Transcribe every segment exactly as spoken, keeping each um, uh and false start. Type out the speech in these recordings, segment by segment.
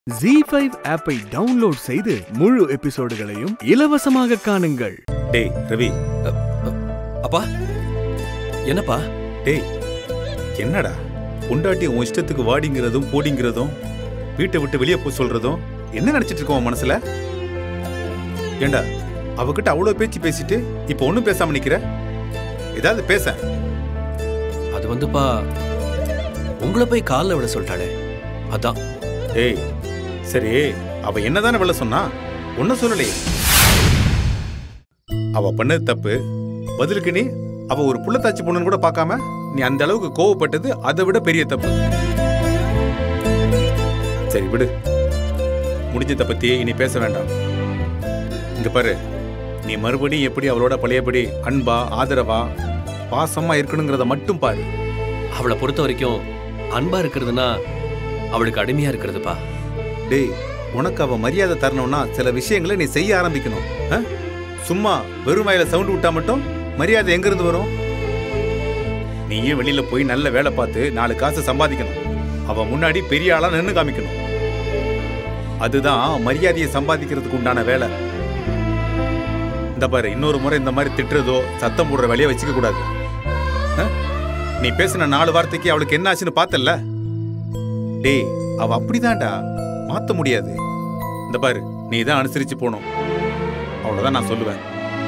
ஜீ five ஆப்பை download செய்து முழு எபிசோடுகளையும் இலவசமாக காணுங்கள். டேய் ரவி. அப்பா என்னப்பா? டேய் என்னடா பொண்டாட்டி உன் இஷ்டத்துக்கு வாடிங்கிறதும் போடிங்கிறதும் வீட்டை விட்டு வெளியே போய் சொல்றதும் என்ன நினைச்சிட்டு இருக்கோம் மனசுல? ஏண்டா அவகிட்ட அவ்வளவு பேச்சு பேசிட்டு இப்ப ஒண்ணும் பேசாம நிக்கிற? ஏதாவது பேச. அது வந்துப்பா உங்களை போய் காலில் விட சொல்லிட்டாளே அதான். டேய் சரி, அவ என்னதானே வெள்ள சொன்னா? ஒன்னும் சொல்லலையே. அவ பண்ணது தப்பு. பதிலுக்கு நீ அவ ஒரு புள்ளத்தாச்சி பொண்ணுன்னு கூட பார்க்காம நீ அந்த அளவுக்கு கோவப்பட்டது அதை விட பெரிய தப்பு. சரி விடு, முடிஞ்சதை பத்தி இனி பேச வேண்டாம். இங்க பாரு, நீ மறுபடியும் எப்படி அவளோட பழையபடி அன்பா ஆதரவா பாசமா இருக்கணுங்கிறத மட்டும் பாரு. அவளை பொறுத்த வரைக்கும் அன்பா இருக்கிறதுனா அவளுக்கு அடிமையா இருக்கிறதுப்பா. டேய், உனக்கு அவ மரியாதை தரணும்னா சில விஷயங்களை நீ செய்ய ஆரம்பிக்கணும். சும்மா வெறும் வாயில சவுண்ட் விட்டா மட்டும் மரியாதை எங்க இருந்து வரும்? நீயே வெளியில போய் நல்ல வேலை பார்த்து நாலு காசு சம்பாதிக்கணும். அவ முன்னாடி பெரிய ஆளா நின்று காமிக்கணும். அதுதான் மரியாதையை சம்பாதிக்கிறதுக்கு உண்டான வேலை. இந்த பாரு, இன்னொரு முறை இந்த மாதிரி திட்டுறதோ சத்தம் போடுற வேலையை வச்சுக்க கூடாது. நீ பேசின நாலு வார்த்தைக்கு அவளுக்கு என்ன ஆச்சுன்னு பார்த்தல்ல? டேய், அவ அப்படிதான்டா, மாத்த முடியாது. இந்த பாரு, நீ தான் அனுசரிச்சு போகணும். அவ்வளவுதான் நான் சொல்லுவேன்.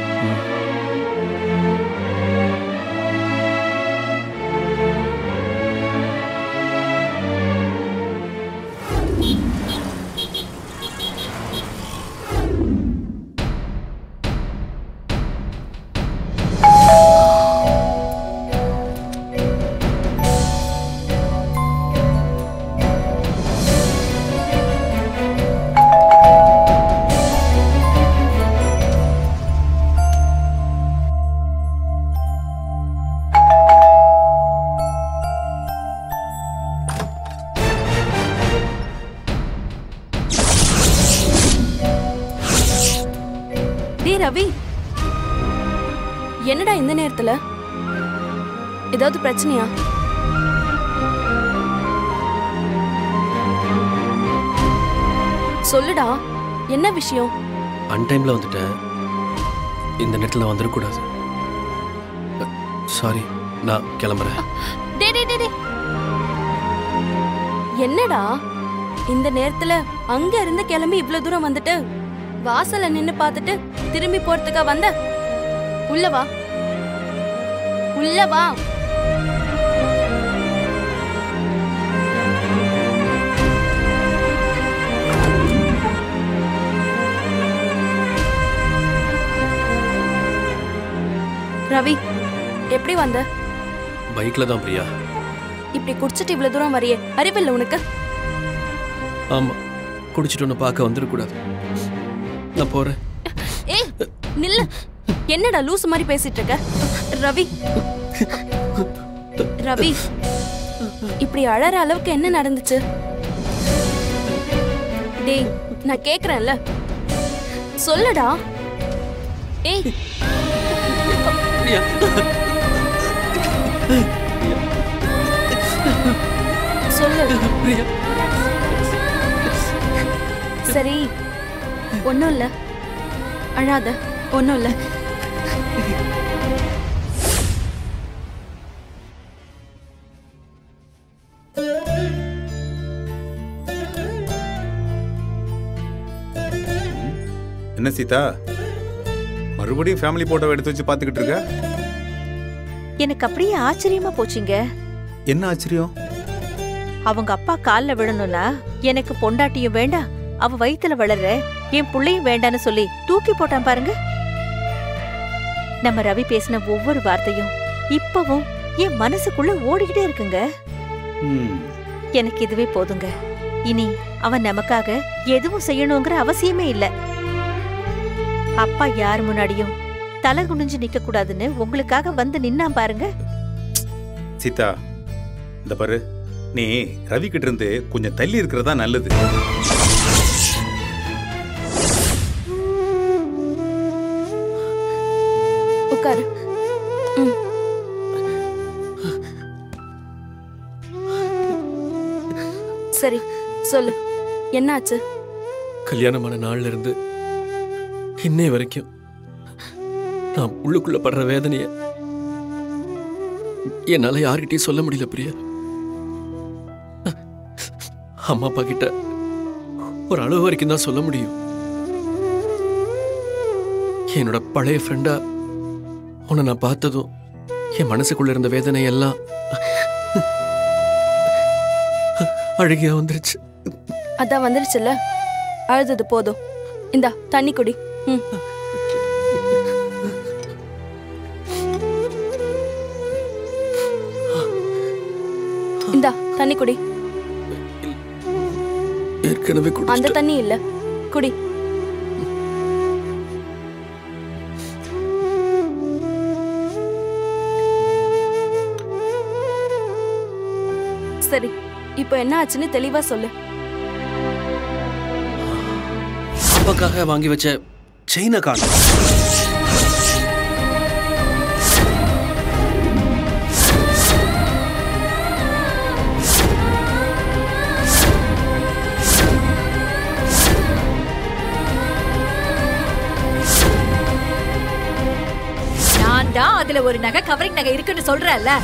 ரவி, என்னடா இந்த நேரத்துல? ஏதாவது பிரச்சனையா? சொல்லுடா, என்ன விஷயம்? அன்டைம்ல வந்துட்டேன். இந்த நேரத்துல வந்துடக்கூடாது. சாரி, நான் கிளம்புறேன். என்னடா இந்த நேரத்துல அங்க இருந்து கிளம்பி இவ்வளவு தூரம் வந்துட்டு வாசல்ல நின்னு பார்த்துட்டு திரும்பி போறதுக்கா வந்த? உள்ள வா, உள்ள வா. ரவி, எப்படி வந்த? பைக்ல தான் பிரியா. இப்படி குடிச்சிட்டு இவ்வளவு தூரம் வரையே அறிவில்லை உனக்கு? ஆமா, குடிச்சிட்டு ஒன்னு பார்க்க வந்துடக்கூடாது. நான் போறேன். ஏய் நில்லு, என்னடா லூசு மாதிரி பேசிட்டு இருக்க? ரவி, ரவி, இப்படி அழற அளவுக்கு என்ன நடந்துச்சு? டேய், நான் கேக்குறேன்ல, சொல்லுடா. ஏய் சொல்லு. சரி, ஒன்னும் இல்ல, அழாத, ஒன்னும் இல்ல. என்ன சீதா, மறுபடியும் ஃபேமிலி போட்டோ எடுத்து வச்சு பாத்துக்கிட்டு இருக்க? எனக்கு அப்படியே ஆச்சரியமா போச்சுங்க. என்ன ஆச்சரியம்? அவங்க அப்பா கால்ல விழணும்னா எனக்கு பொண்டாட்டியும் வேண்டாம், அவ வயித்துல வளர்ற என் புள்ளையும் வேண்டான்னு சொல்லி தூக்கி போட்டான் பாருங்க. நம்ம ரவி பேசின ஒவ்வொரு வார்த்தையும் இப்பவும் என் மனசுக்குள்ள ஓடிக்கிட்டே இருக்குங்க. எனக்கு இதுவே போதுங்க. இனி அவன் நமக்காக எதுவும் செய்யணுங்கிற அவசியமே இல்ல. அப்பா யார் முன்னாடியும் தலை குனிஞ்சு நிக்க கூடாதுன்னு உங்களுக்காக வந்து நின்னா பாருங்க. சீதா, இந்த பாரு, நீ ரவி கிட்ட இருந்து கொஞ்சம் தள்ளி இருக்கிறதா நல்லது. உட்காரு. சரி சொல்லு, என்னாச்சு? கல்யாணமான நாள்ல இருந்து இன்னை வரைக்கும் நான் உள்ளுக்குள்ள படுற வேதனைய என்னால யார்கிட்டயும் சொல்ல முடியல பிரியா. அம்மா அப்பா கிட்ட ஒரு அளவு வரைக்கும் தான் சொல்ல முடியும். என்னோட பழைய ஃப்ரெண்டா உன்னை நான் பார்த்ததும் என் மனசுக்குள்ள இருந்த வேதனை எல்லாம் அழுகியா வந்துருச்சு. அதான் வந்துருச்சுல்ல, அழுதது போதும். இந்தா தண்ணி குடி. ம். இந்தா தண்ணி குடி. ஏற்கனவே அந்த தண்ணி இல்ல, குடி. சரி, இப்போ என்ன ஆச்சுன்னு தெளிவா சொல்லு. அப்பாக்காக வாங்கி வச்ச செயினை காணோம். நான் தான் அதுல ஒரு நகை கவரிங் நகை இருக்குன்னு சொல்றேன்ல.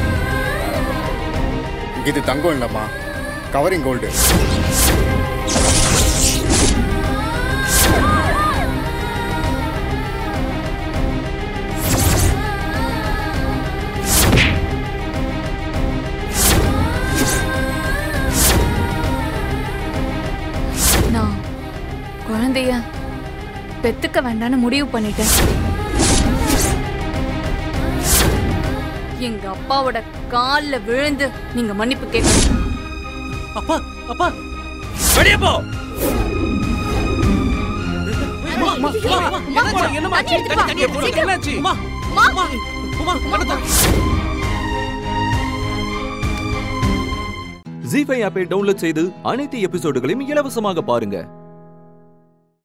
இது தங்கம் இல்லம்மா, கவரிங் கோல்டு. நான் குழந்தைய பெத்துக்க வேண்டான்னு முடிவு பண்ணிட்டேன். எங்க அப்பாவோட கால்ல விழுந்து நீங்க மன்னிப்பு கேட்கணும். அப்பா அப்பா வெளியே போ. ஜீ ஃபைவ் ஆப்பை டவுன்லோட் செய்து அனைத்து எபிசோடுகளையும் இலவசமாக பாருங்க.